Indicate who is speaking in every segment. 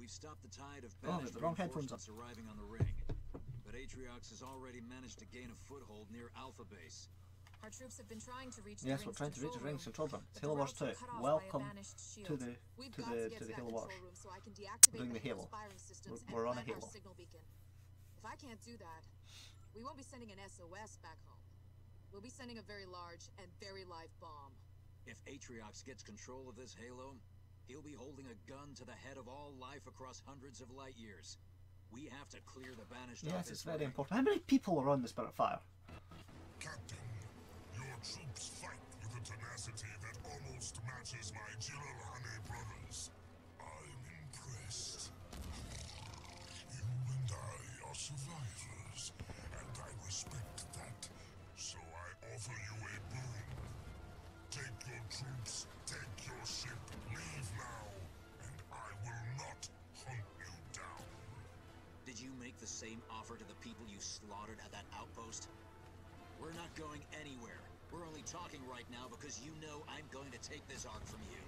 Speaker 1: We've stopped the tide of
Speaker 2: Oh,
Speaker 1: banished
Speaker 2: the wrong headphones
Speaker 1: reinforcements arriving on the ring. But Atriox has already managed to gain a foothold near Alpha Base.
Speaker 3: Our troops have been trying to reach
Speaker 2: Yes,
Speaker 3: the
Speaker 2: we're trying to reach the ring's control room. It's
Speaker 3: but the
Speaker 2: Halo Wars
Speaker 3: routes
Speaker 2: 2.
Speaker 3: are cut off by a
Speaker 2: Welcome
Speaker 3: banished shield.
Speaker 2: to the
Speaker 3: We've
Speaker 2: to
Speaker 3: got
Speaker 2: the
Speaker 3: to get
Speaker 2: to the
Speaker 3: that
Speaker 2: Halo
Speaker 3: control
Speaker 2: Wars.
Speaker 3: room so I can deactivate
Speaker 2: Doing
Speaker 3: the
Speaker 2: the Halo.
Speaker 3: firing systems
Speaker 2: We're on a
Speaker 3: and plant
Speaker 2: Halo.
Speaker 3: our signal beacon. If I can't do that, we won't be sending an SOS back home. We'll be sending a very large and very live bomb.
Speaker 1: If Atriox gets control of this Halo, he'll be holding a gun to the head of all life across hundreds of light years. We have to clear the banished.
Speaker 2: Yes, it's very important. How many people are on the Spirit Fire?
Speaker 4: Captain, your troops fight with a tenacity that almost matches my Jiralhane brothers. I'm impressed. You and I are survivors, and I respect that. So I offer you a boon. Take your troops, take your ship, leave now, and I will not hunt you down.
Speaker 1: Did you make the same offer to the people you slaughtered at that outpost? We're not going anywhere. We're only talking right now because you know I'm going to take this Ark from you.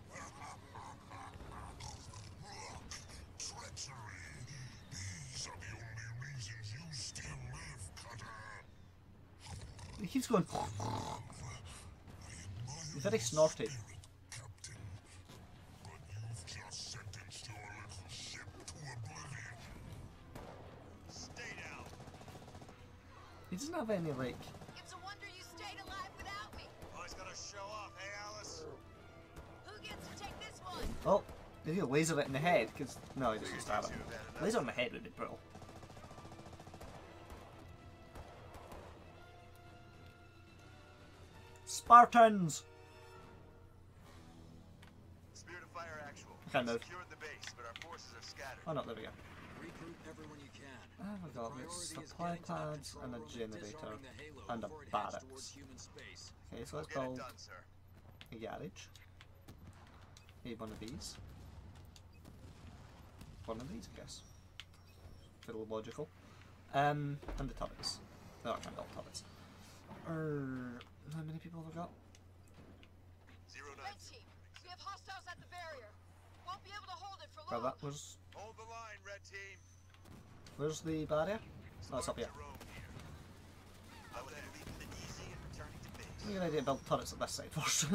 Speaker 4: Look, treachery. These are the only reasons you still live, Cutter.
Speaker 2: He keeps going. He's very snorty.
Speaker 4: Captain, but you've just sentenced your little ship to oblivion.
Speaker 1: Stay down.
Speaker 2: He doesn't have any like.
Speaker 5: It's a wonder you stayed alive without me.
Speaker 1: Always gotta show off, hey Alice?
Speaker 5: Who gets to take this one?
Speaker 2: Oh, did he laser it in the head? Because no, he doesn't stab it. Laser in the head would be brutal. Spartans.
Speaker 6: Spirit of Fire actual.
Speaker 2: I can't move.
Speaker 6: Secured the base, but our forces are scattered.
Speaker 2: Oh no, there we go.
Speaker 1: Recruit everyone you can.
Speaker 2: Oh my god, there's supply pads and a generator and a barracks. Okay, so let's
Speaker 6: Get it
Speaker 2: build
Speaker 6: done, sir.
Speaker 2: a garage. Need one of these. One of these, I guess. Fiddle logical. And the turrets. No, I can't build turrets. How many people have we got?
Speaker 6: 09.
Speaker 5: Red team, we have hostiles at the barrier. Won't be able to hold it for
Speaker 2: Grab
Speaker 5: long.
Speaker 2: that.
Speaker 6: Hold the line, red team.
Speaker 2: Where's the barrier? Oh, it's up here.
Speaker 6: Jerome here. I would have leaving it easy and returning to base.
Speaker 2: Maybe an idea to build turrets at this side first.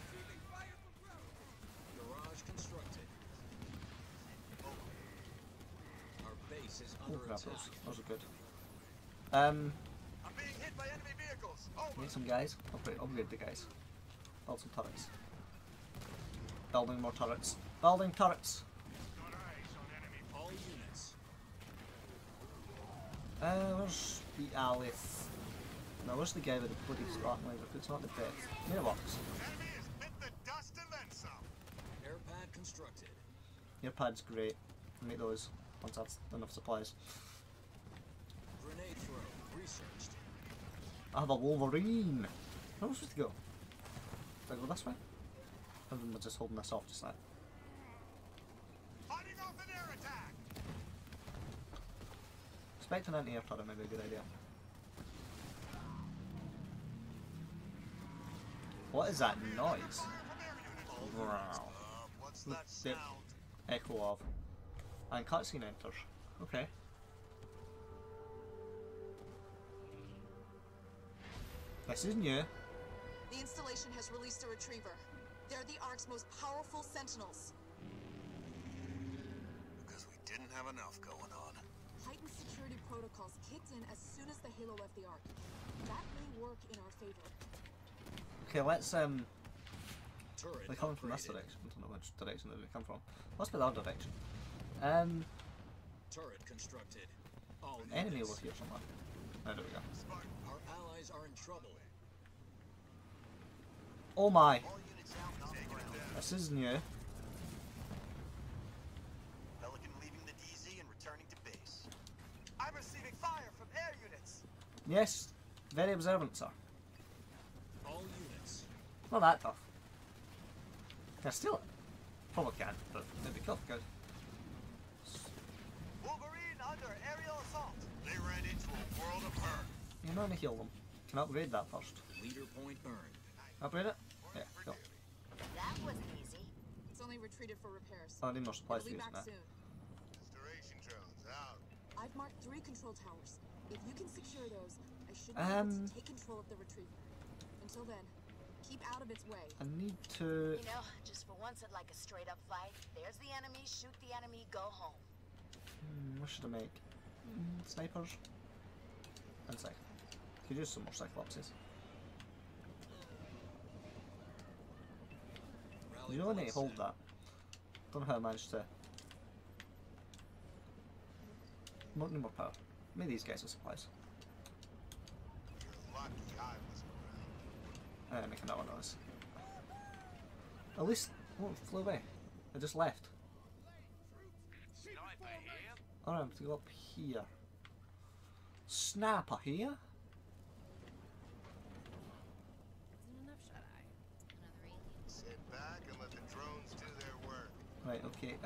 Speaker 1: Garage constructed. Our base is
Speaker 2: Oh,
Speaker 1: under
Speaker 2: grab
Speaker 1: attack.
Speaker 2: those. Those are good.
Speaker 6: I'm being hit by enemy vehicles. Over.
Speaker 2: Need some guys. Upgrade the guys. Build some turrets. Building more turrets. Building turrets!
Speaker 1: All units.
Speaker 2: Where's the Alith? No, where's the guy with the bloody sparkling laser? It's not the death. Mailbox.
Speaker 6: Enemy has bit the dust and then some.
Speaker 1: Air pad constructed.
Speaker 2: Your pad's great. Make those once that's enough supplies.
Speaker 1: Grenade throw. Researched.
Speaker 2: I have a Wolverine! Where am I supposed to go? Do I go this way? Or am I just holding this off just now?
Speaker 6: Fighting off an air attack.
Speaker 2: Expect an anti-air turret might be a good idea. What is that noise? Wow.
Speaker 6: What's
Speaker 2: Look,
Speaker 6: that
Speaker 2: the
Speaker 6: sound?
Speaker 2: echo of. And cutscene enters. Okay. This is new.
Speaker 3: The installation has released a retriever. They're the Ark's most powerful sentinels.
Speaker 6: Because we didn't have enough going on.
Speaker 3: Heightened security protocols kicked in as soon as the Halo left the Ark. That may work in our favor.
Speaker 2: Okay, let's
Speaker 1: Turret
Speaker 2: they're coming from this
Speaker 1: upgraded.
Speaker 2: direction. I don't know which direction they come from. Must be the other direction.
Speaker 1: Turret constructed. All
Speaker 2: Enemy
Speaker 1: units.
Speaker 2: over here somewhere. Oh, there we go.
Speaker 1: Our allies are in trouble.
Speaker 2: Oh my!
Speaker 6: All units out. Taking it down.
Speaker 2: This is new.
Speaker 6: Pelican leaving the DZ and returning to base. I'm receiving fire from air units.
Speaker 2: Yes, very observant, sir.
Speaker 1: All units.
Speaker 2: Not that tough. Can I steal it? Probably can't, but maybe kill good.
Speaker 6: Wolverine under aerial assault. They ran into a world of hurt.
Speaker 2: You know how to heal them. Can I upgrade that first?
Speaker 1: Leader point earned.
Speaker 2: Upgrade it? Yeah, cool.
Speaker 5: That wasn't easy.
Speaker 3: It's only retreated for repairs.
Speaker 2: Oh, I need more supplies
Speaker 3: It'll
Speaker 2: to
Speaker 3: be
Speaker 2: use
Speaker 3: back
Speaker 2: now.
Speaker 3: soon. I've marked 3 control towers. If you can secure those, I should be able to take control of the retriever. Until then, keep out of its way.
Speaker 2: I need to...
Speaker 7: You know, just for once I'd like a straight up fight. There's the enemy, shoot the enemy, go home.
Speaker 2: what should I make? Snipers? And could use some more Cyclopses. You really need to hold that. Don't know how I managed to... Not need more power. Maybe these guys are supplies.
Speaker 6: You're lucky I was
Speaker 2: Make another noise. At least... Oh, it flew away. It just left. Alright, I'm to go up here. Snapper here?
Speaker 6: Sit back and let the drones do their work.
Speaker 2: Right, okay,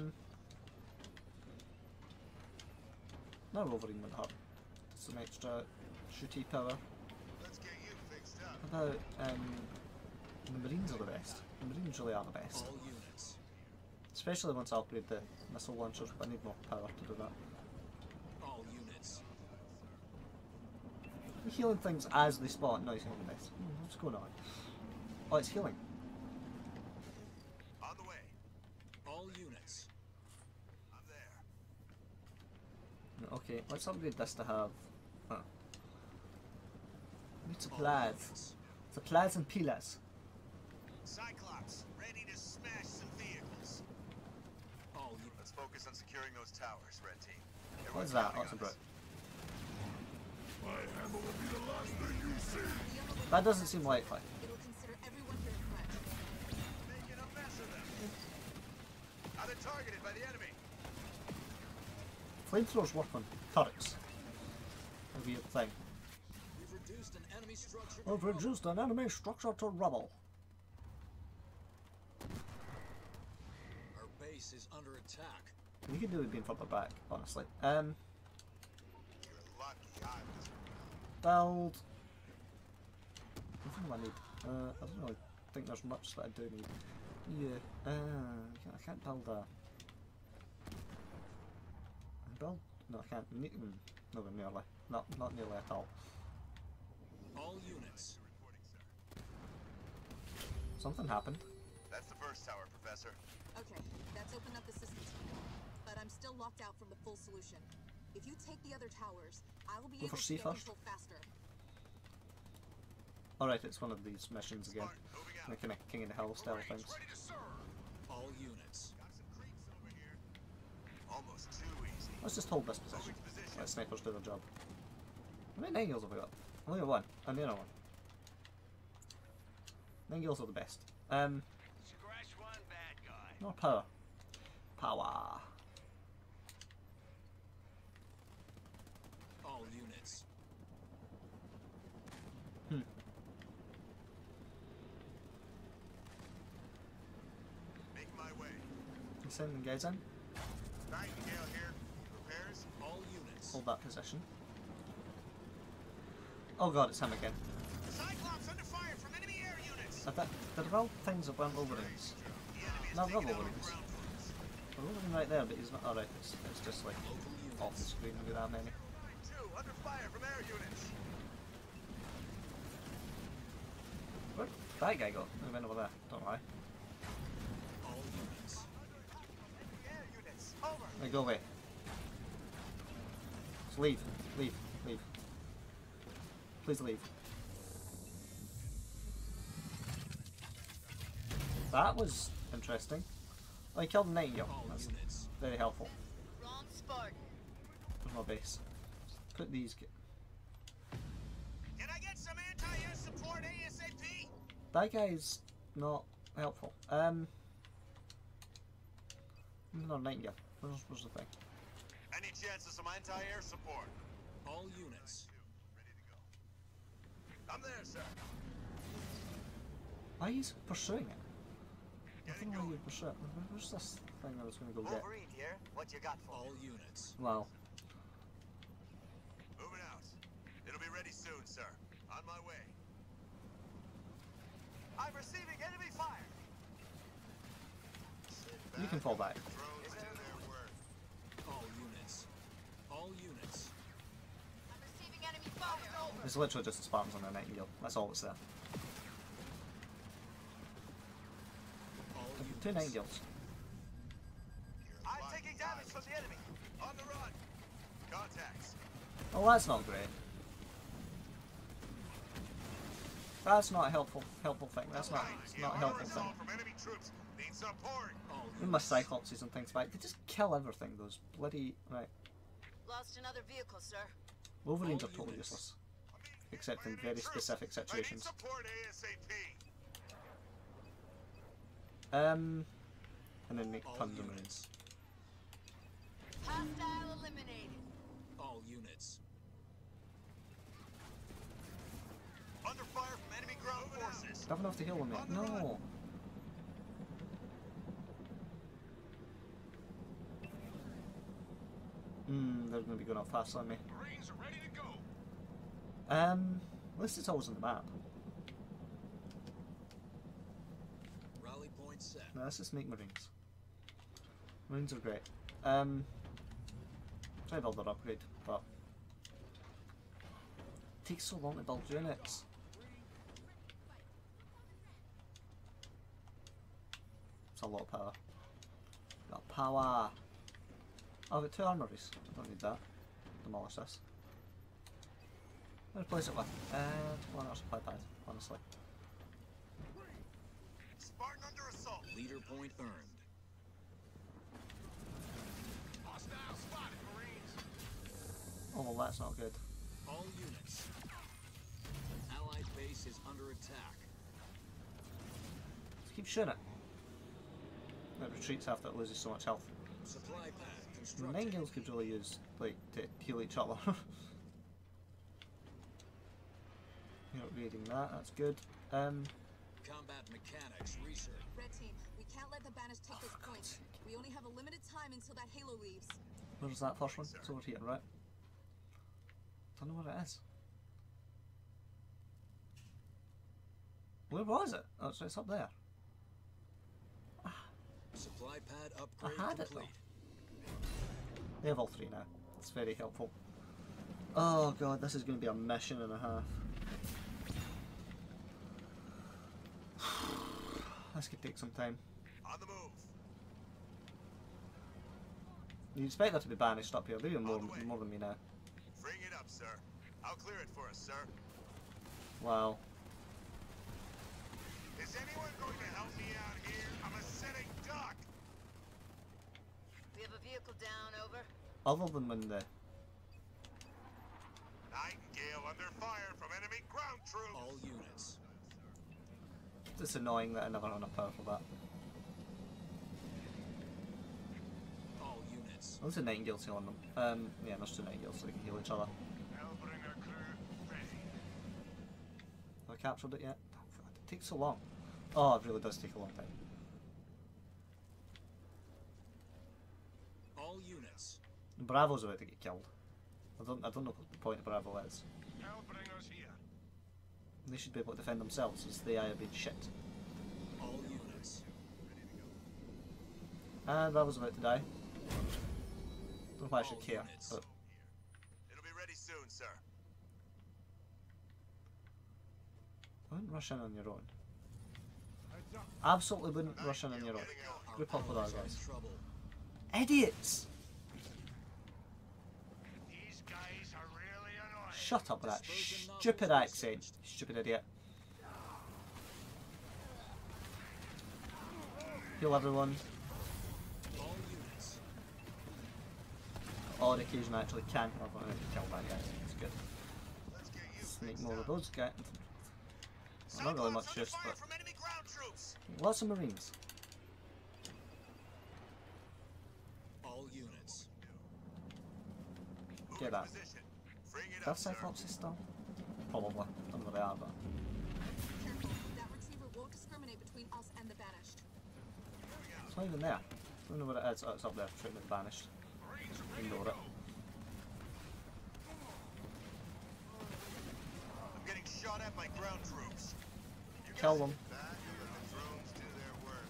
Speaker 2: now Wolverine went up. Some extra shooty power.
Speaker 6: Let's get you fixed up.
Speaker 2: How about, the Marines are the best. The Marines really are the best.
Speaker 1: All units.
Speaker 2: Especially once I upgrade the missile launchers, but I need more power to do that.
Speaker 1: All units.
Speaker 2: The healing things as they spawn. No, it's healing this. What's going on? Oh, it's healing.
Speaker 6: On the way.
Speaker 1: All units.
Speaker 6: I'm there.
Speaker 2: Okay, let's upgrade this to have... Huh. Need
Speaker 1: All
Speaker 2: supplies.
Speaker 1: units.
Speaker 2: Supplies and pillars.
Speaker 6: Cyclops, ready to smash some vehicles.
Speaker 1: All units.
Speaker 6: Let's focus on securing those towers, Red Team.
Speaker 2: What is
Speaker 6: Everyone's
Speaker 2: that?
Speaker 6: counting
Speaker 2: That's a
Speaker 6: on
Speaker 2: brick.
Speaker 6: us.
Speaker 4: My hammer will be the last thing you see.
Speaker 2: That doesn't seem likely.
Speaker 3: It'll consider everyone here a threat.
Speaker 6: Making a mess of them. Now they're targeted by the enemy.
Speaker 2: Flamethrowers work on turrets. A weird thing.
Speaker 1: We've reduced an enemy structure. to
Speaker 2: We've
Speaker 1: rubble.
Speaker 2: reduced an enemy structure to rubble.
Speaker 1: Our base is under attack.
Speaker 2: We could do with being further back, honestly.
Speaker 6: You're lucky I was
Speaker 2: Build. What do I need? I don't really think there's much that I do need. Yeah. I can't build a. Build? No, I can't. Nowhere nearly. Not nearly at all.
Speaker 1: All units.
Speaker 2: Something happened.
Speaker 6: That's the first tower, Professor.
Speaker 3: Okay, that's opened up the system to me. But I'm still locked out from the full solution. If you take the other towers, I will be
Speaker 2: Go
Speaker 3: able
Speaker 2: for
Speaker 3: to
Speaker 2: C
Speaker 3: get
Speaker 2: first.
Speaker 3: control faster.
Speaker 2: Alright, it's one of these missions again.
Speaker 6: Spartan, moving out.
Speaker 2: The kind of King of the Hill style things.
Speaker 6: Ready to serve.
Speaker 1: All units.
Speaker 6: Got some creeps over here. Almost too easy.
Speaker 2: Let's just hold this position.
Speaker 6: Moving to position.
Speaker 2: Let snipers do their job. How many Nightingales have we got? Only one. And the other one. Nightingales are the best.
Speaker 6: Scratch one bad guy.
Speaker 2: More power. Power.
Speaker 1: All units.
Speaker 6: Make my way.
Speaker 2: You sending guys in?
Speaker 6: Nightingale here. Repairs?
Speaker 1: All units.
Speaker 2: Hold that position. Oh god, it's him again.
Speaker 6: Cyclops under fire from enemy air units.
Speaker 2: Did all things that weren't Wolverines?
Speaker 6: The enemy is
Speaker 2: No,
Speaker 6: taking
Speaker 2: not
Speaker 6: out
Speaker 2: Wolverines.
Speaker 6: ground troops.
Speaker 2: There's a Wolverine right there, but he's not. Alright, it's just like
Speaker 1: Local units.
Speaker 2: off the screen with that many.
Speaker 6: Two under fire from air units.
Speaker 2: Where'd that guy go? He went over there. Don't know why.
Speaker 1: All units.
Speaker 6: Air units. Over.
Speaker 2: Right, go away. Just leave. Leave. Leave. Please leave. That was interesting. Oh, he killed a Nightingale.
Speaker 1: All
Speaker 2: That's
Speaker 1: units.
Speaker 2: very helpful.
Speaker 7: Wrong Spartan.
Speaker 2: There's my base. Put these.
Speaker 6: Can I get some anti-air support ASAP?
Speaker 2: That guy's not helpful. No, Nightingale. Where's the thing?
Speaker 6: Any chance of some anti-air support?
Speaker 1: All units.
Speaker 6: Ready to go. I'm there, sir.
Speaker 2: Why he's pursuing it? I
Speaker 6: Getting
Speaker 2: don't know why you
Speaker 6: going.
Speaker 2: pursue it. Where's this thing I was going to go get?
Speaker 6: Wolverine here. What you got for
Speaker 1: All units.
Speaker 2: Wow.
Speaker 6: Moving out. It'll be ready soon, sir. On my way. I'm receiving enemy fire.
Speaker 2: You can fall back.
Speaker 6: Drones do their work.
Speaker 1: All units. All All units.
Speaker 5: I'm receiving enemy fire. Over.
Speaker 2: It's literally just the Spartans on their Nightingale. That's all that's there.
Speaker 1: All
Speaker 2: Two
Speaker 1: units.
Speaker 2: Nightingales.
Speaker 6: I'm taking damage from the enemy. On the run. Contacts.
Speaker 2: Oh, that's not great. That's not a helpful thing. That's not a helpful thing.
Speaker 4: From enemy troops. Need support.
Speaker 1: All
Speaker 2: Even my
Speaker 1: units.
Speaker 2: Cyclopses and things back, they just kill everything. Those bloody right.
Speaker 7: Lost another vehicle, sir.
Speaker 2: Wolverines are
Speaker 1: All
Speaker 2: totally
Speaker 1: units.
Speaker 2: useless, except in very specific
Speaker 4: I need
Speaker 2: situations.
Speaker 4: support ASAP.
Speaker 2: And then make
Speaker 1: All
Speaker 2: tons of
Speaker 1: units.
Speaker 2: Marines.
Speaker 7: Hostile eliminated.
Speaker 1: All units.
Speaker 6: Under fire from enemy ground forces.
Speaker 2: Do I have enough to heal them yet? No. They're going to be going up faster than me.
Speaker 4: Marines are ready to go.
Speaker 2: At least it's always on the map.
Speaker 1: Rally point set.
Speaker 2: No, let's just make Marines. Marines are great. Try to build their upgrade, but it takes so long to build units. It's a lot of power. Got power. I've got 2 armories. I don't need that. Demolish this. Replace it with one more supply pad, honestly.
Speaker 6: Spartan under assault.
Speaker 1: Leader point earned.
Speaker 4: Hostile spotted, Marines.
Speaker 2: Oh well, that's not good.
Speaker 1: All units. Allied base is under attack.
Speaker 2: Just keep shooting it. It retreats after it loses so much health.
Speaker 1: Supply pad
Speaker 2: The
Speaker 1: constructed.
Speaker 2: Nightingales could really use, like, to heal each other. You're upgrading that, that's good.
Speaker 1: Combat mechanics research.
Speaker 3: Red team, we can't let the Banish take this
Speaker 2: for
Speaker 3: point.
Speaker 2: God's sake.
Speaker 3: We only have a limited time until that Halo leaves.
Speaker 2: Where's that first one? It's over here, right? Don't know where it is. Where was it? Oh, so it's up there.
Speaker 1: Supply pad upgrade
Speaker 2: had it,
Speaker 1: complete.
Speaker 2: They have all 3 now. It's very helpful. Oh god, this is going to be a mission and a half. This could take some time.
Speaker 6: On the move.
Speaker 2: You expect that to be banished up here. They're even more than me now.
Speaker 6: Bring it up, sir. I'll clear it for us, sir.
Speaker 2: Wow.
Speaker 4: Is anyone going to help me out here? I'm a sitting duck.
Speaker 7: We have a vehicle down, over.
Speaker 2: Other than when the...
Speaker 4: Nightingale under fire from enemy ground troops.
Speaker 1: All units.
Speaker 2: It's annoying that I never had enough power for that.
Speaker 1: All units.
Speaker 2: There's a Nightingale's healing them. Yeah, there's 2 Nightingales so they can heal each other.
Speaker 4: Hellbringer crew ready.
Speaker 2: Have I captured it yet? Oh, God, it takes so long. Oh, it really does take a long time.
Speaker 1: All units.
Speaker 2: Bravo's about to get killed. I don't know what the point of Bravo is.
Speaker 4: Hellbringers here.
Speaker 2: They should be able to defend themselves as they have been shit.
Speaker 1: All units.
Speaker 2: And Bravo's about to die. Don't know why I should
Speaker 1: All
Speaker 2: care,
Speaker 1: units.
Speaker 2: but
Speaker 6: It'll be ready soon, sir.
Speaker 2: I wouldn't rush in on your own. Absolutely wouldn't rush in on your own.
Speaker 1: Our
Speaker 2: Group up with our
Speaker 1: allies are in
Speaker 2: guys.
Speaker 1: trouble.
Speaker 2: Idiots!
Speaker 4: These guys are really annoying.
Speaker 2: Shut up with that
Speaker 1: Dispersion
Speaker 2: stupid
Speaker 1: nozzles
Speaker 2: accent,
Speaker 1: researched.
Speaker 2: stupid idiot. Heal everyone.
Speaker 1: All units.
Speaker 2: Odd occasion I actually can heal everyone and kill that guy. It's good.
Speaker 6: Let's get you
Speaker 2: Let's make
Speaker 6: fixed
Speaker 2: more of
Speaker 6: up.
Speaker 2: those guys. Not really much
Speaker 6: Cyclops under
Speaker 2: use,
Speaker 6: fire
Speaker 2: but
Speaker 6: from enemy ground troops.
Speaker 2: lots of Marines.
Speaker 1: All units.
Speaker 6: Move
Speaker 2: Get
Speaker 6: into
Speaker 2: that.
Speaker 6: position. Bring it
Speaker 2: Do I
Speaker 6: up,
Speaker 2: have
Speaker 6: sir.
Speaker 2: Cyclopses still? Probably. I don't know where they are, but
Speaker 3: Careful, that retriever won't discriminate between us and the Banished.
Speaker 2: it's not even there. I don't know where it is. Oh, it's up there, shooting it banished. Ignore it.
Speaker 6: I'm getting shot at by ground troops. You
Speaker 2: Kill
Speaker 6: guys
Speaker 2: them.
Speaker 6: sit back and let the drones do their work.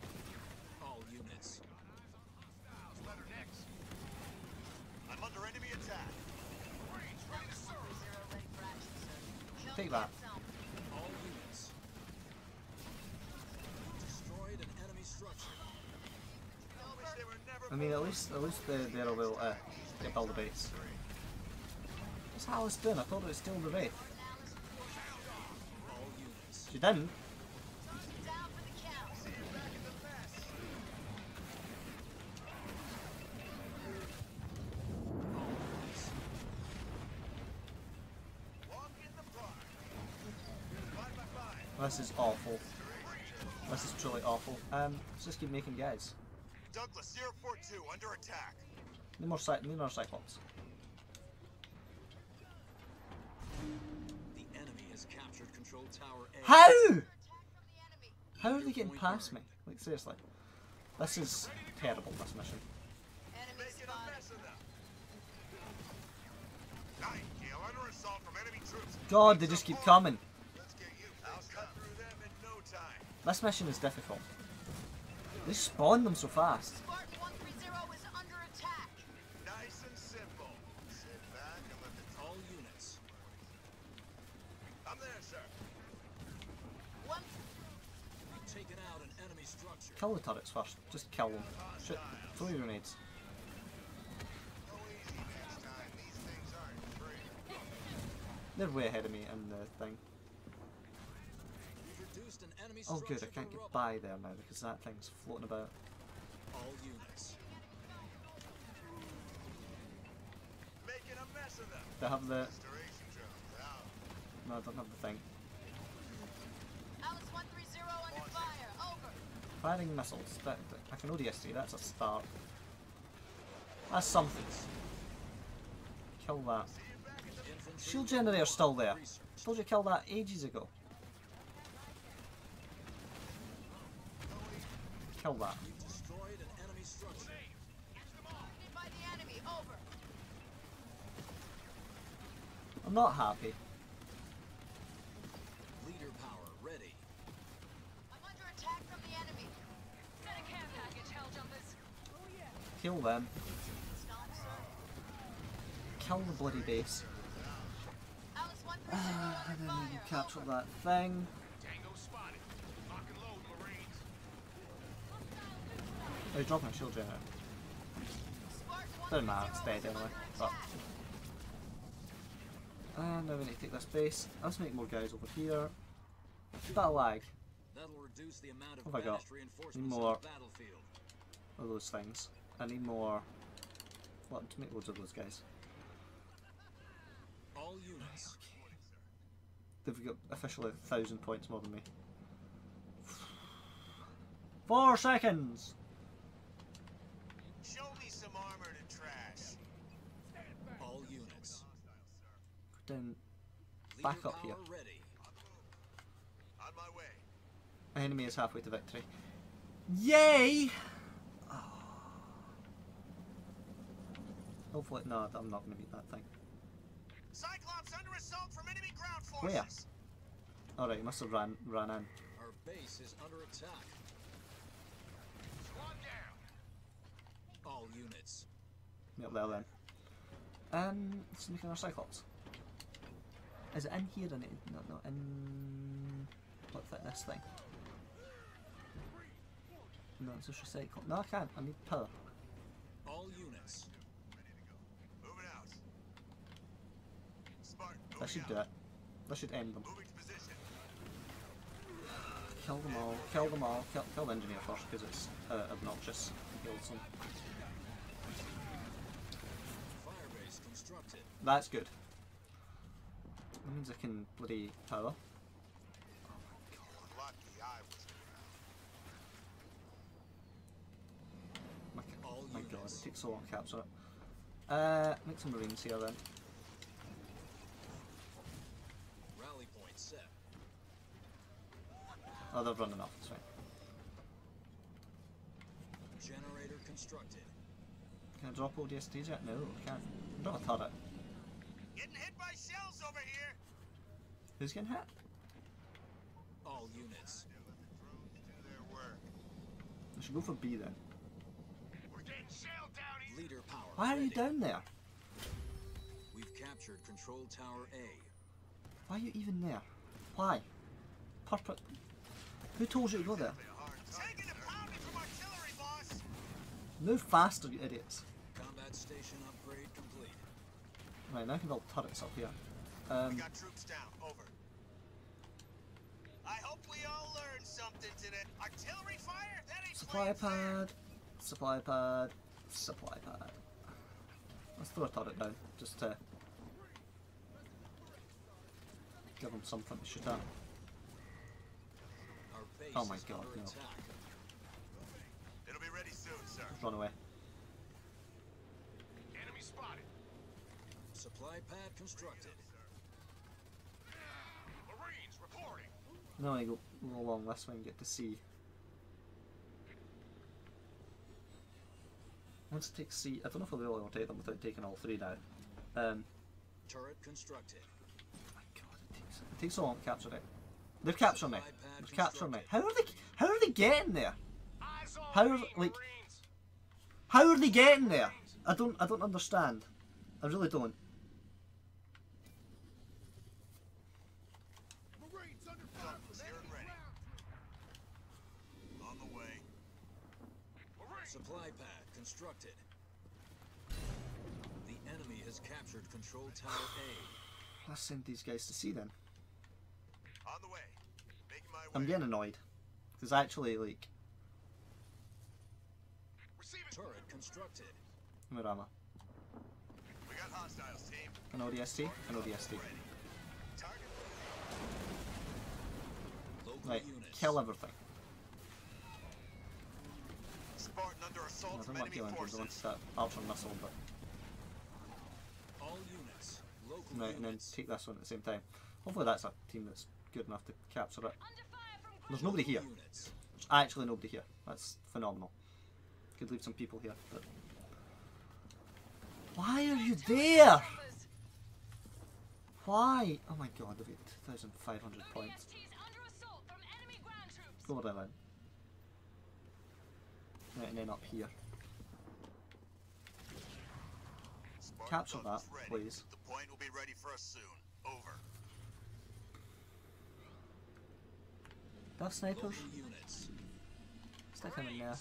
Speaker 1: All units.
Speaker 6: I'm under enemy
Speaker 2: take that.
Speaker 1: All units. Destroyed an enemy structure.
Speaker 6: Wish they were never
Speaker 2: I mean, at least they're a little get build the base. What's Alice doing? I thought it was still the Wraith.
Speaker 1: All units.
Speaker 2: She didn't.
Speaker 7: Down for the count.
Speaker 6: see you back in the mess.
Speaker 1: All units.
Speaker 6: Walk in the park. 5x5.
Speaker 2: This is awful. This is truly awful. Let's just keep making guys.
Speaker 6: Douglas, 042, under attack.
Speaker 2: Need more Cyclops.
Speaker 1: The enemy has captured Control Tower A.
Speaker 2: How?
Speaker 7: Attack from the enemy.
Speaker 2: How are they getting past me? Like seriously. This is terrible, this mission.
Speaker 7: Enemy
Speaker 6: Making a
Speaker 7: spotted.
Speaker 6: mess of them. Nightingale under assault from enemy troops.
Speaker 2: God, they just keep coming.
Speaker 6: Let's get you. I'll cut through them in no time.
Speaker 2: This mission is difficult. They spawn them so fast.
Speaker 7: Spartan 130 is under attack.
Speaker 6: Nice and simple. Sit back and let the
Speaker 1: All units.
Speaker 6: I'm there, sir.
Speaker 7: One.
Speaker 1: You've taken out an enemy structure.
Speaker 2: Kill the turrets first. Just kill them. Shit. Throw your grenades.
Speaker 6: Go easy next time. These things aren't free.
Speaker 2: They're way ahead of me in the thing.
Speaker 1: You've reduced an enemy
Speaker 2: Oh
Speaker 1: structure
Speaker 2: good, I can't
Speaker 1: to
Speaker 2: get
Speaker 1: rubble.
Speaker 2: by there now because that thing's floating about.
Speaker 1: All units.
Speaker 6: Making a mess of them.
Speaker 2: Do I have the...
Speaker 6: Restoration drones out.
Speaker 2: No, I don't have the thing.
Speaker 7: Alice 130 under fire. Over.
Speaker 2: Firing missiles. I can ODST, that's a start. That's something. Kill that.
Speaker 1: Infantry
Speaker 2: Shield generator's still there.
Speaker 1: research.
Speaker 2: Told you to kill that ages ago. Kill that.
Speaker 1: You've destroyed an enemy structure.
Speaker 7: Hit by the enemy. Over.
Speaker 2: I'm not happy.
Speaker 1: Leader power ready.
Speaker 7: I'm under attack from the enemy.
Speaker 5: Send a care package, hell jumpers.
Speaker 2: Kill them.
Speaker 7: Stop, sir.
Speaker 2: Kill the bloody base.
Speaker 7: Alice 130
Speaker 2: And
Speaker 7: under
Speaker 2: then we can
Speaker 7: fire.
Speaker 2: capture
Speaker 7: Over.
Speaker 2: that thing.
Speaker 6: Tango spotted. Lock and load, Marines.
Speaker 2: Oh, he's dropping a shield generator.
Speaker 7: Spartan
Speaker 2: Doesn't matter, it's
Speaker 7: 130
Speaker 2: dead
Speaker 7: is
Speaker 2: anyway.
Speaker 7: under
Speaker 2: But
Speaker 7: attack.
Speaker 2: and now we need to take this base. Let's make more guys over here. Bit of lag.
Speaker 1: That'll reduce the amount of
Speaker 2: What have I got?
Speaker 1: banished reinforcements
Speaker 2: More.
Speaker 1: on the battlefield.
Speaker 2: Of those things. I need more. Well, to make loads of those guys.
Speaker 1: All units.
Speaker 2: They've got officially 1,000 points more than me. 4 seconds!
Speaker 6: Show me some armor to trash.
Speaker 1: All units.
Speaker 2: Go down.
Speaker 1: Leader
Speaker 2: Back up
Speaker 1: power
Speaker 2: here.
Speaker 1: ready.
Speaker 6: On my way.
Speaker 2: Enemy is halfway to victory. Yay! Oh. Hopefully, no, I'm not going to beat that thing.
Speaker 6: Cyclops under assault from enemy ground
Speaker 2: Where?
Speaker 6: forces.
Speaker 2: Alright, you must have ran in.
Speaker 1: Our base is under attack.
Speaker 6: Squad down.
Speaker 1: All units.
Speaker 2: Me up there then. Let's make another Cyclops. Is it in here? In it? No, in. What's that? This thing. No, it's just a Cyclops. No, I can't. I need power.
Speaker 1: All units.
Speaker 6: Moving out. Spartan,
Speaker 2: That
Speaker 6: moving
Speaker 2: should
Speaker 6: out.
Speaker 2: do it. That should end them.
Speaker 6: Moving to position.
Speaker 2: Kill them all. Kill them all. Kill the engineer first because it's obnoxious. Kills them.
Speaker 1: Firebase constructed.
Speaker 2: That's good. That means I can bloody power.
Speaker 6: Lucky I was around.
Speaker 1: All
Speaker 2: My god,
Speaker 1: units.
Speaker 2: it takes so long to capture it. Make some marines here then.
Speaker 1: Rally point set.
Speaker 2: Oh, they're running off, that's fine.
Speaker 1: Generator constructed.
Speaker 2: Can I drop ODSTs yet? No, I can't. I don't have a turret.
Speaker 6: Getting hit by shells over here.
Speaker 2: Who's getting hit?
Speaker 1: All units.
Speaker 6: Let the drones do their work.
Speaker 2: I should go for B then.
Speaker 6: We're getting shelled down here.
Speaker 1: Leader power
Speaker 2: Why are you
Speaker 1: ready.
Speaker 2: down there?
Speaker 1: We've captured Control Tower A.
Speaker 2: Why are you even there? Why? Who told you to go there?
Speaker 6: Taking a pounding from artillery, boss!
Speaker 2: Move faster, you idiots.
Speaker 1: Combat station upgrade complete.
Speaker 2: Right, now I can build turrets up here.
Speaker 6: We got troops down. Over. I hope we all learned something today. Artillery fire? That ain't
Speaker 2: Supply
Speaker 6: playing fair.
Speaker 2: pad, supply pad, supply pad. Let's throw a turret down, just to give them something to shoot at.
Speaker 1: Our base
Speaker 2: Oh my
Speaker 1: is
Speaker 2: God,
Speaker 1: under
Speaker 2: no.
Speaker 1: attack.
Speaker 6: It'll be ready soon, sir.
Speaker 2: Run away.
Speaker 4: Enemy spotted.
Speaker 1: Supply pad constructed.
Speaker 4: Marines reporting.
Speaker 2: Now I go along this way and get to see. Once I take C, I don't know if I'll be able to take them without taking all three down.
Speaker 1: Turret constructed.
Speaker 2: My God, it takes so long to capture it. They've captured me.
Speaker 1: Supply pad
Speaker 2: They've captured me.
Speaker 1: constructed.
Speaker 2: How are they getting there?
Speaker 4: Eyes on
Speaker 2: How,
Speaker 4: me,
Speaker 2: like-
Speaker 4: Marines.
Speaker 2: How are they getting there? I don't understand. I really don't.
Speaker 4: Marines under
Speaker 6: Guns here and ready. On the way.
Speaker 4: Marines.
Speaker 1: Supply pad constructed. The enemy has captured control tower A.
Speaker 2: Let's send these guys to sea then.
Speaker 6: On the way. Making my way.
Speaker 2: I'm getting annoyed. Because actually, like,
Speaker 4: Receiving.
Speaker 1: Turret constructed.
Speaker 2: where am I?
Speaker 6: We got hostiles, team.
Speaker 2: An ODST? An ODST.
Speaker 6: Ready. Target.
Speaker 1: Local
Speaker 2: Right,
Speaker 1: units.
Speaker 2: kill everything.
Speaker 6: Spartan under
Speaker 2: I
Speaker 6: assault
Speaker 2: don't
Speaker 6: from
Speaker 2: want
Speaker 6: enemy
Speaker 2: killing because I want
Speaker 6: forces.
Speaker 2: that ultra missile, but
Speaker 1: All units. Local
Speaker 2: right, and then
Speaker 1: units.
Speaker 2: take this one at the same time. Hopefully that's a team that's good enough to capture it.
Speaker 5: Under fire from
Speaker 2: There's nobody here.
Speaker 1: Units.
Speaker 2: There's actually nobody here. That's phenomenal. Could leave some people here, but why are you there? Why? Oh my God, they've got 2,500 points.
Speaker 5: ODSTs under assault from enemy ground troops.
Speaker 2: Go there then. Right, and then up here.
Speaker 6: Spartan
Speaker 2: Capture
Speaker 6: guns
Speaker 2: that,
Speaker 6: ready.
Speaker 2: please.
Speaker 6: The point will be ready for us soon. Over.
Speaker 2: Do I have snipers?
Speaker 1: Local units.
Speaker 2: Stick him in there.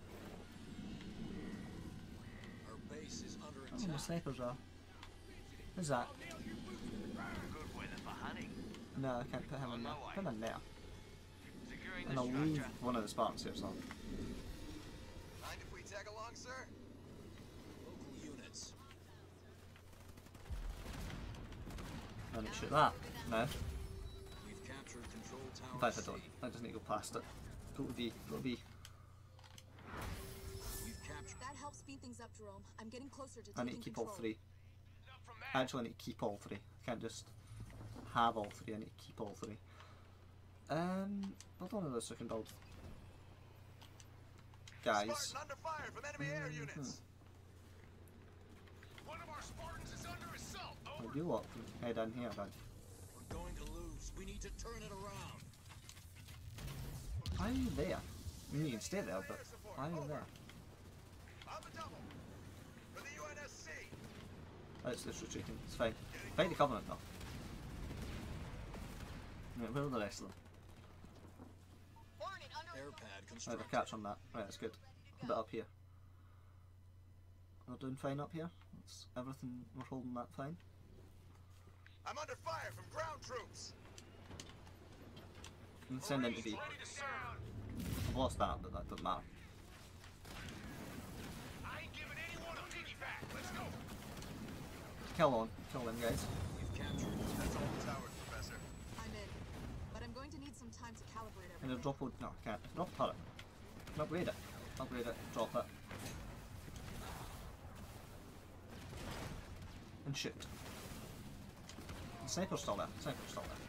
Speaker 1: Our base is under
Speaker 2: Oh, my
Speaker 1: attack.
Speaker 2: snipers are. Who's that?
Speaker 8: Good weather for hunting.
Speaker 2: No, I can't put him in there. Put him in there.
Speaker 8: Securing
Speaker 2: And
Speaker 8: the
Speaker 2: I'll
Speaker 8: structure.
Speaker 2: leave one of the Spartans here, so.
Speaker 6: Mind if we tag along, sir?
Speaker 1: Local units.
Speaker 2: I need to shoot that. No.
Speaker 1: We've captured control tower
Speaker 2: In fact, I
Speaker 1: C.
Speaker 2: don't. I just need to go past it. Go to B. Go to B.
Speaker 1: We've captured.
Speaker 3: That helps speed things up, Jerome. I'm getting closer to
Speaker 2: I need
Speaker 3: taking
Speaker 2: to keep
Speaker 3: control.
Speaker 2: all three.
Speaker 4: Enough from that.
Speaker 2: Actually, I need to keep all three. I can't just have all three. I need to keep all three. Build one of those so I can build. Guys.
Speaker 6: Spartan under fire from enemy air units.
Speaker 4: One of our Spartans is under assault. Over.
Speaker 2: You lot can head in here then.
Speaker 1: We're going to lose. We need to turn it around.
Speaker 2: Why are you there? I mean, you can stay there, but why are you there?
Speaker 6: On the double. For the UNSC.
Speaker 2: It's just retreating. It's fine. Fight the Covenant though. Right, where are the rest of them?
Speaker 5: Hornet under
Speaker 1: Air
Speaker 5: assault.
Speaker 1: pad
Speaker 2: Right,
Speaker 1: constructed.
Speaker 2: they're capturing that. Right, that's good. A bit up here. We're doing fine up here. That's everything. We're holding that fine.
Speaker 6: I'm under fire from ground troops.
Speaker 2: You can send into B.
Speaker 4: Ready to serve.
Speaker 2: I've lost that, but that doesn't matter.
Speaker 4: I ain't giving anyone a piggyback. Let's go.
Speaker 2: Kill them, guys.
Speaker 1: We've captured.
Speaker 6: That's all the towers, Professor.
Speaker 3: I'm in, but I'm going to need some time to calibrate
Speaker 2: And
Speaker 3: everything.
Speaker 2: drop. No, I can't. Drop a turret. Upgrade it. Upgrade it. Drop it. And shoot. The sniper's still there. Sniper's still there.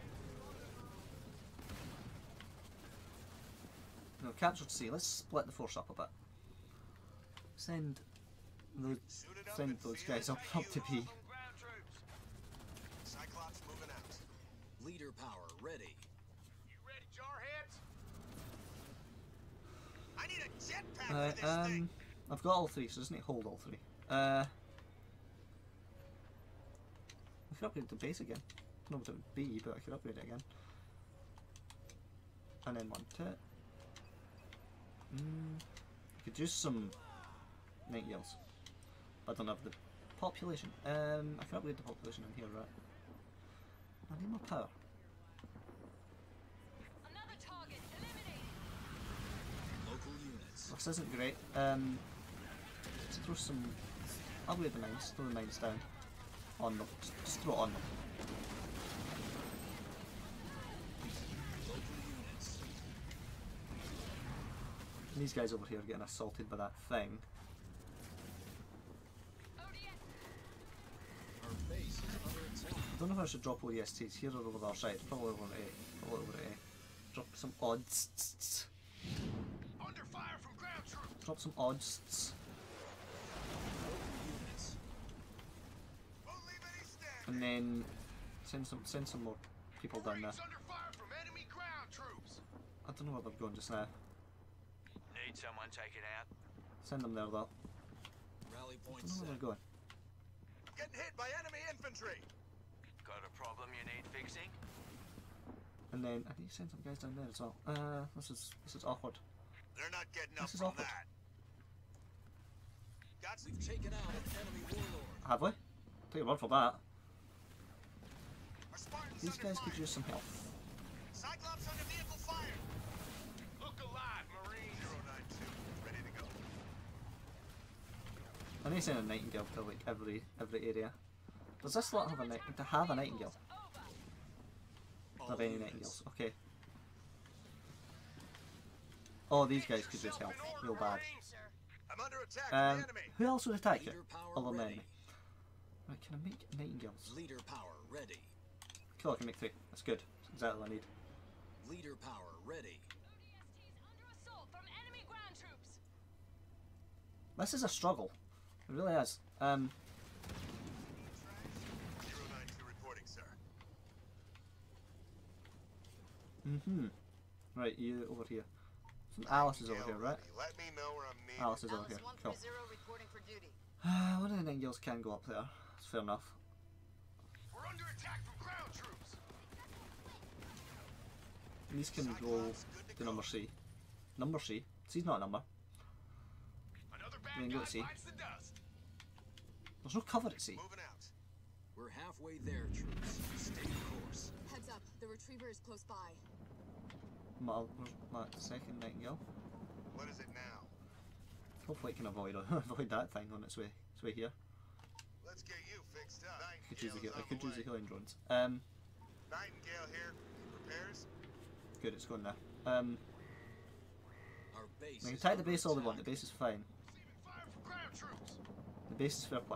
Speaker 2: No, captured C. Let's split the force up a bit. Send those,
Speaker 6: Suit it up
Speaker 2: send
Speaker 6: and
Speaker 2: those
Speaker 6: feel
Speaker 2: guys
Speaker 6: it
Speaker 2: up
Speaker 6: like
Speaker 2: to
Speaker 6: you
Speaker 2: B.
Speaker 6: from ground troops. Cyclops moving out.
Speaker 1: Leader power ready.
Speaker 4: You ready, jarheads?
Speaker 6: I need a jetpack for this thing.
Speaker 2: I've got all three, so doesn't it hold all three? We can upgrade the base again. know what it would be, but I could upgrade it again. And then want it. I could use some Nightingales, but I don't have the population. I can upgrade the population in here, right? I need more power.
Speaker 5: Another target eliminated.
Speaker 1: Local units.
Speaker 2: This isn't great. Let's throw some. Upgrade the mines. Throw the mines down. On them. Just throw it on them.
Speaker 1: Local units.
Speaker 2: And these guys over here are getting assaulted by that thing.
Speaker 1: Our base is under attack.
Speaker 2: I don't know if I should drop ODSTs here or over the other side. Probably over at A. Probably over at A. Drop some odds.
Speaker 4: Under fire from ground troops.
Speaker 2: Drop some odds.
Speaker 1: Local units.
Speaker 4: Won't leave any standing.
Speaker 2: And then send some more people down there.
Speaker 4: Marines under fire from enemy ground troops.
Speaker 2: I don't know where they're going just now.
Speaker 8: Need someone taken out.
Speaker 2: Send them there though.
Speaker 1: Rally
Speaker 2: I
Speaker 1: point
Speaker 2: don't know where
Speaker 1: set.
Speaker 2: they're going.
Speaker 6: Getting hit by enemy infantry.
Speaker 8: Got a problem you need fixing?
Speaker 2: And then I need to send some guys down there as well. This is awkward.
Speaker 6: They're not getting up
Speaker 2: This is
Speaker 6: from
Speaker 2: awkward.
Speaker 6: that. Got some
Speaker 1: We've taken out an enemy warlord.
Speaker 2: Have we? Take your word for that.
Speaker 6: Our Spartans
Speaker 2: These
Speaker 6: under
Speaker 2: guys
Speaker 6: fire.
Speaker 2: could use some help.
Speaker 6: Cyclops under vehicle fire. Look alive, Marine. 092, ready to go.
Speaker 2: I need to send a Nightingale to like every area. Does this lot have a Nightingale?
Speaker 1: All
Speaker 2: Have any
Speaker 1: units.
Speaker 2: Nightingales? Okay. Oh, these guys could use help real bad.
Speaker 6: I'm under attack from the enemy.
Speaker 2: Who else would attack you?
Speaker 1: Leader power
Speaker 2: Other than
Speaker 1: ready.
Speaker 2: enemy. Right, can I make Nightingales?
Speaker 1: Leader power ready.
Speaker 2: Cool, I can make 3. That's good. That's exactly what I need.
Speaker 1: Leader power ready.
Speaker 5: ODSTs under assault from enemy ground troops.
Speaker 2: This is a struggle. It really is.
Speaker 6: 092 reporting, sir.
Speaker 2: Right, you over here. Some Alice is over here, right?
Speaker 6: Let me know where I'm needed.
Speaker 2: Alice is over here.
Speaker 7: Alice
Speaker 2: Cool.
Speaker 7: 130 reporting for duty.
Speaker 2: One of the Nightingales can go up there. That's fair enough.
Speaker 4: We're under attack from ground troops.
Speaker 2: And these can go to number C. Number C? C's not a number.
Speaker 4: Another
Speaker 2: Then
Speaker 4: bad
Speaker 2: go
Speaker 4: guy
Speaker 2: to C.
Speaker 4: bites the dust.
Speaker 2: There's no cover at C.
Speaker 6: Moving out.
Speaker 1: We're halfway there, troops. Stay course.
Speaker 3: Heads up, the retriever is close by.
Speaker 2: My second Nightingale.
Speaker 6: What is it now?
Speaker 2: Hopefully it can avoid that thing on its way here.
Speaker 6: Let's get you fixed up.
Speaker 2: I could use the
Speaker 6: Nightingale's on
Speaker 2: healing drones.
Speaker 6: Nightingale here. Repairs?
Speaker 2: Good, it's going there.
Speaker 1: Our base
Speaker 2: They can
Speaker 1: is
Speaker 2: attack the
Speaker 1: under
Speaker 2: base all they
Speaker 1: attack.
Speaker 2: want. The base is fine.
Speaker 4: Receiving fire from ground troops.
Speaker 2: The base is fair play.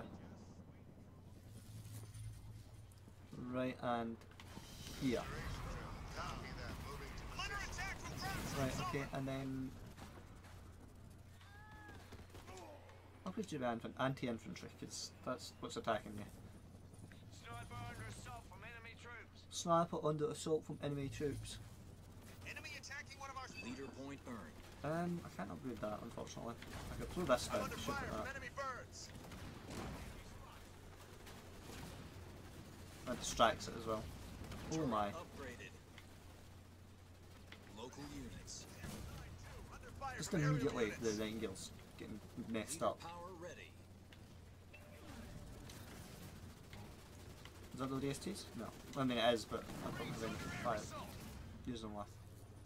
Speaker 2: Right, and here.
Speaker 6: Copy that. Moving to I'm under attack from ground
Speaker 2: Right,
Speaker 6: troops.
Speaker 2: okay, and then upgrade your anti-infantry, because that's what's attacking you.
Speaker 8: Sniper under assault from enemy troops.
Speaker 2: Sniper under assault from enemy troops.
Speaker 6: Enemy attacking one of our
Speaker 1: Leader point earned.
Speaker 2: I can't upgrade that, unfortunately. I could throw this
Speaker 6: I'm
Speaker 2: down
Speaker 6: under
Speaker 2: to shoot
Speaker 6: fire
Speaker 2: at
Speaker 6: from
Speaker 2: that.
Speaker 6: enemy birds.
Speaker 2: That distracts it as well. Oh
Speaker 1: Turret
Speaker 2: my.
Speaker 1: Upgraded. Local units.
Speaker 6: Under fire
Speaker 2: Just
Speaker 6: from aerial
Speaker 2: immediately
Speaker 6: units.
Speaker 2: the Nightingale's getting messed
Speaker 1: Leader
Speaker 2: up.
Speaker 1: power ready.
Speaker 2: Is that the ODSTs? No. I mean it is, but I don't have anything to fire. Use them with.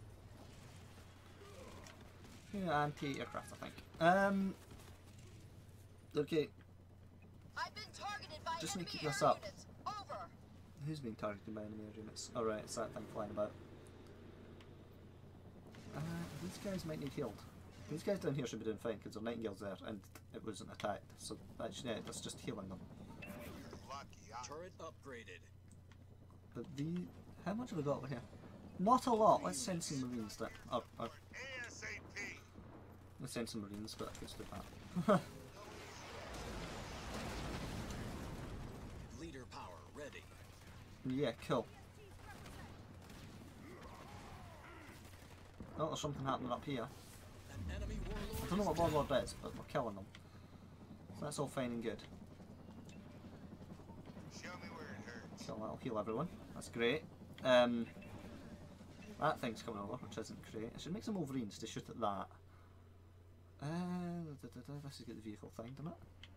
Speaker 2: Yeah, anti-aircraft, I think. Okay,
Speaker 7: I've been targeted by
Speaker 2: Just need
Speaker 7: enemy
Speaker 2: to keep this
Speaker 7: air
Speaker 2: up.
Speaker 7: units. Over.
Speaker 2: who's being targeted by enemy units? Alright, it's that thing flying about. These guys might need healed. These guys down here should be doing fine because their Nightingale's there and it wasn't attacked. So that's, yeah, that's just healing them.
Speaker 6: Lucky.
Speaker 1: Turret upgraded.
Speaker 2: But how much have we got over here? Not a lot. Let's send some Marines there.
Speaker 6: ASAP.
Speaker 2: Let's send some Marines, but I could do that.
Speaker 1: Leader power ready.
Speaker 2: Yeah, cool. Oh, there's something happening up here.
Speaker 1: An enemy warlord.
Speaker 2: I don't know what
Speaker 1: is down.
Speaker 2: Warlord is, but we're killing them. So that's all fine and good.
Speaker 6: Show me where it hurts.
Speaker 2: So that'll heal everyone. That's great. That thing's coming over, which isn't great. I should make some Wolverines to shoot at that. This is get the vehicle thing, doesn't it?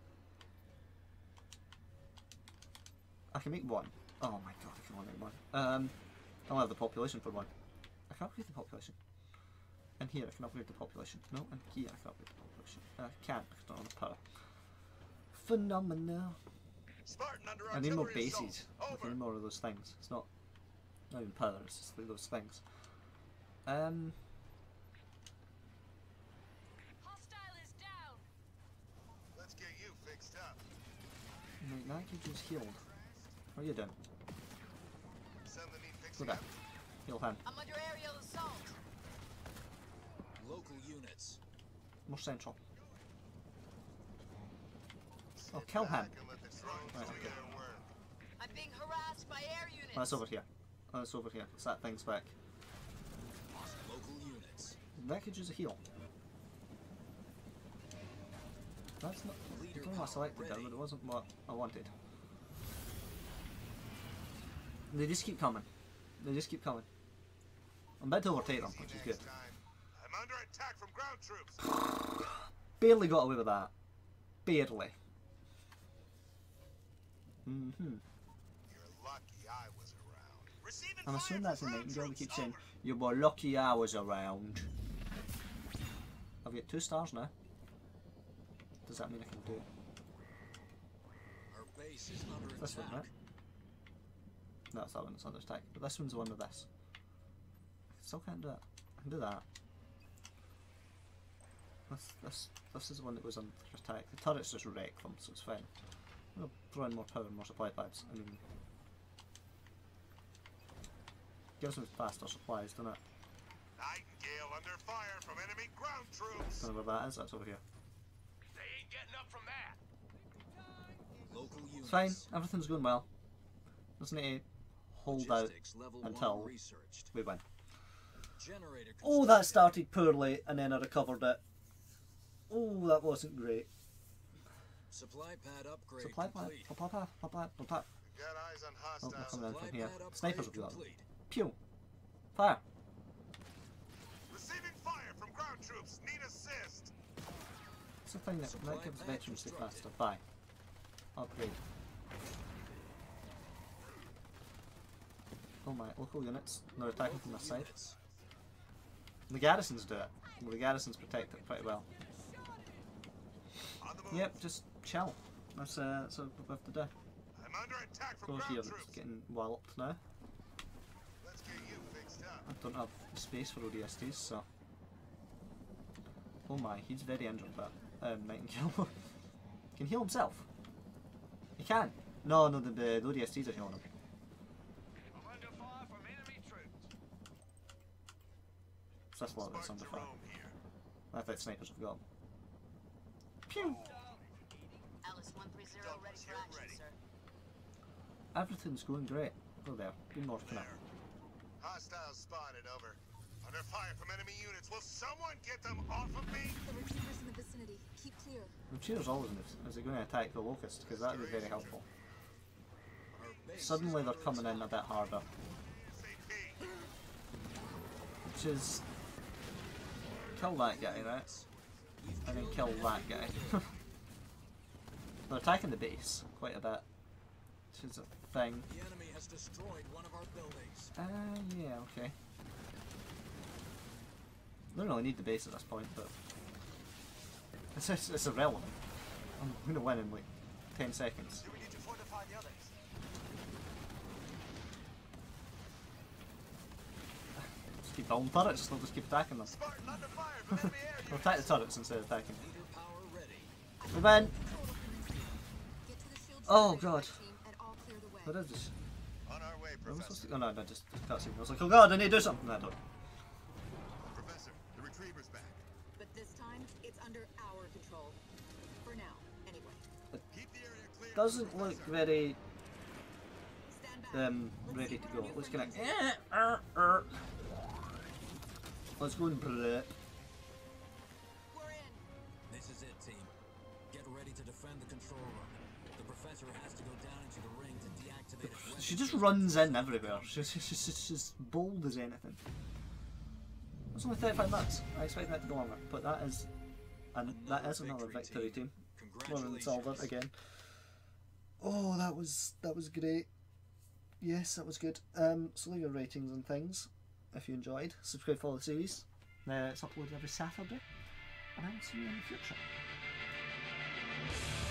Speaker 2: I can make one. Oh my god, I can only make one. I don't have the population for one. I can upgrade the population. And here I can upgrade the population. No, and here I can upgrade the population. I can't because I don't have the power. Phenomenal.
Speaker 6: Spartan under
Speaker 2: I need more
Speaker 6: artillery assault.
Speaker 2: bases. I need more of those things. It's not even power, it's just like those things.
Speaker 5: Hostile is down.
Speaker 6: Let's get you fixed up.
Speaker 2: Right, that could just healed. What are you doing?
Speaker 6: Some that need
Speaker 2: Go
Speaker 6: fixing
Speaker 2: there.
Speaker 6: up.
Speaker 2: Heal him.
Speaker 7: I'm under aerial assault.
Speaker 1: Local units.
Speaker 2: More central. Oh,
Speaker 6: Sit
Speaker 2: kill him.
Speaker 6: back and let the drones
Speaker 2: Right,
Speaker 6: do
Speaker 2: okay.
Speaker 6: their work.
Speaker 7: I'm being harassed by air units.
Speaker 2: Oh, that's over here. Oh, that's over here. It's that thing's back.
Speaker 1: Local units.
Speaker 2: That could use a heal. That's not. I don't know what I selected there, but it wasn't what I wanted. They just keep coming. They just keep coming. I'm about to overtake them, which is good.
Speaker 6: Next time. I'm under attack from ground troops.
Speaker 2: Barely got away with that. Barely.
Speaker 6: You're lucky I was around. Receiving
Speaker 2: I'm
Speaker 6: fire
Speaker 2: assuming
Speaker 6: from
Speaker 2: that's in
Speaker 6: ground
Speaker 2: Nightingale. We
Speaker 6: troops.
Speaker 2: keep saying,
Speaker 6: Over.
Speaker 2: you were lucky I was around. I've got 2 stars now. Does that mean I can do it?
Speaker 1: Our base is under
Speaker 2: This one,
Speaker 1: attack.
Speaker 2: right? No, it's that one that's under attack. But this one's the one with this. I still can't do it. I can do that. This is the one that was under attack. The turrets just wreck them, so it's fine. I'm going to throw in more power and more supply pads. I mean, gives them faster supplies, doesn't it?
Speaker 6: Nightingale under fire from enemy ground troops.
Speaker 2: Don't know where that is. That's over here.
Speaker 8: They ain't getting up from that.
Speaker 1: Local units.
Speaker 2: It's fine. Everything's going well. Just need to hold out
Speaker 1: Logistics level 1
Speaker 2: until
Speaker 1: researched.
Speaker 2: we win.
Speaker 1: Generator
Speaker 2: Oh, that
Speaker 1: constructed.
Speaker 2: started poorly, and then I recovered it. Oh, that wasn't great.
Speaker 1: Supply pad upgrade
Speaker 2: Supply pad.
Speaker 1: complete.
Speaker 2: Supply pad. Supply pad.
Speaker 6: Got eyes on
Speaker 2: Oh,
Speaker 6: hostiles.
Speaker 2: they're coming in
Speaker 1: Supply
Speaker 2: from here.
Speaker 1: pad upgrade
Speaker 2: Snipers have got them.
Speaker 1: complete.
Speaker 2: Pew! Fire!
Speaker 6: Receiving fire from ground troops. Need assist.
Speaker 2: It's the thing that
Speaker 1: Supply
Speaker 2: gives
Speaker 1: pad
Speaker 2: veterans to
Speaker 1: constructed.
Speaker 2: faster. Fire. Upgrade. Oh my, local units. They're attacking from
Speaker 1: Local
Speaker 2: this side.
Speaker 1: units.
Speaker 2: The garrisons do it. Well, the garrisons protect it pretty well.
Speaker 6: On the move.
Speaker 2: Yep, just chill. That's what we have to do.
Speaker 6: I'm under attack from
Speaker 2: Go
Speaker 6: ground
Speaker 2: here, it's
Speaker 6: troops.
Speaker 2: getting walloped now.
Speaker 6: Let's get you fixed up.
Speaker 2: I don't have space for ODSTs, so. Oh my, he's very injured, that Nightingale. Can he heal himself? He can! No, the ODSTs are healing him.
Speaker 8: I'm under fire from enemy troops.
Speaker 2: So that's a lot of this
Speaker 6: Spartan
Speaker 2: under
Speaker 6: to
Speaker 2: fire.
Speaker 6: roam here.
Speaker 2: I thought snipers have got him. Pew!
Speaker 7: Alice 130 ready for
Speaker 6: Here,
Speaker 7: action,
Speaker 6: ready.
Speaker 7: sir.
Speaker 2: Everything's going great. Go there. Be more
Speaker 6: There.
Speaker 2: connect.
Speaker 6: Hostiles spotted. Over. Under fire from enemy units. Will someone get them off of me?
Speaker 3: The retrievers in the vicinity. Keep clear.
Speaker 2: The cheer's always in this. Is it going to attack the locust? Because that would be very helpful.
Speaker 1: Our base
Speaker 2: Suddenly
Speaker 1: is
Speaker 2: they're
Speaker 1: under
Speaker 2: coming in a
Speaker 1: attack.
Speaker 2: bit harder.
Speaker 6: SAP.
Speaker 2: Which is. Kill that guy, right?
Speaker 1: We've
Speaker 2: And then
Speaker 1: killed
Speaker 2: kill
Speaker 1: an
Speaker 2: that
Speaker 1: enemy.
Speaker 2: guy. They're attacking the base quite a bit. Which is a thing.
Speaker 1: The enemy has destroyed one of our buildings.
Speaker 2: Yeah, okay. Don't really need the base at this point, but it's irrelevant. I'm gonna win in like 10 seconds.
Speaker 6: Do we need to fortify the others?
Speaker 2: Just keep building turrets, they'll just keep attacking them.
Speaker 6: Spartan under fire from enemy air
Speaker 2: They'll
Speaker 6: units.
Speaker 2: attack the turrets instead of attacking.
Speaker 1: Leader power ready.
Speaker 2: We win!
Speaker 3: Get to the shield
Speaker 2: Oh,
Speaker 3: generator,
Speaker 2: God.
Speaker 3: team, and I'll clear the way.
Speaker 2: What is this?
Speaker 6: On our way,
Speaker 2: Am I supposed
Speaker 6: Professor.
Speaker 2: to? Oh no, no, just cutscene. I was like, oh god, I need to do something. I don't.
Speaker 6: Professor, the retriever's back.
Speaker 3: But this time, it's under our control. For now, anyway.
Speaker 6: Keep the area clear.
Speaker 2: Doesn't look very
Speaker 3: Stand back. Let's
Speaker 2: ready
Speaker 3: see
Speaker 2: to
Speaker 3: what
Speaker 2: go.
Speaker 3: our new
Speaker 2: Let's
Speaker 3: friend
Speaker 2: connect.
Speaker 3: is.
Speaker 2: Let's go and
Speaker 3: We're in.
Speaker 1: This is it, team. Get ready to defend the control room. The professor has to go down into the ring to deactivate its weapon.
Speaker 2: She just runs in everywhere. She's bold as anything. It's only 35 minutes. I expect that to go longer, but that is another victory team. More than Salva again. Oh, that was great. Yes, that was good. So leave your ratings and things if you enjoyed. Subscribe, follow the series. It's uploaded every Saturday, and I will see you in the future.